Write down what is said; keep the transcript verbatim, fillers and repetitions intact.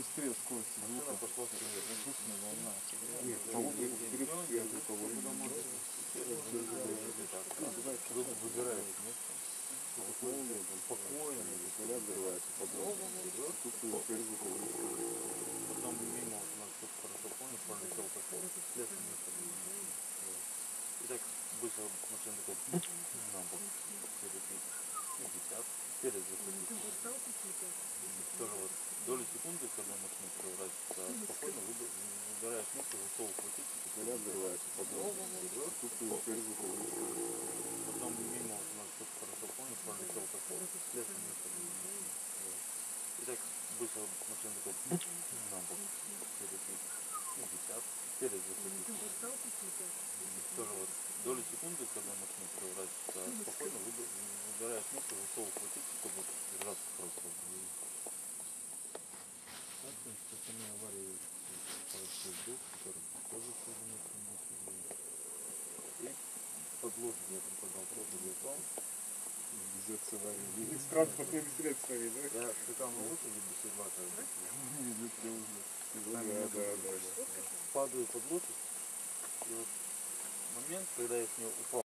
быстрее скорость звука. Пошла вперед. Воздушная волна. Нет, по-моему, вперед я не по-моему. Выбираешь место. Спокойно. Снаряд взрывается по дому. Тут вперед звуковой. Потом мимо, вот у нас тут хорошо помню, пролетел такой. След место. И так быстро машина такой на бок. пятьдесят. Перед выходит. Тоже вот доли секунды, когда машина превращается спокойно, выбираешь место, за что ухватить. Снаряд взрывается по дому. Тут вперед звуковой. Потом мимо, вот у нас тут хорошо помню, пролетел такой. След место. И так быстро машина такой на бок. пятьдесят. Перед выходит. Тоже вот доли секунды, когда машина превращается спокойно, выбираешь место, за что ухватить, чтобы держаться просто. Так, в принципе, сами аварии хороший дух, который тоже соединился и подложный я там подал, тоже упал. Без аварии. Из транспортными средствами, да? Я скакал на лошади без седла, Да, да, да. падаю под лошадь, и вот момент, когда я с нее упал.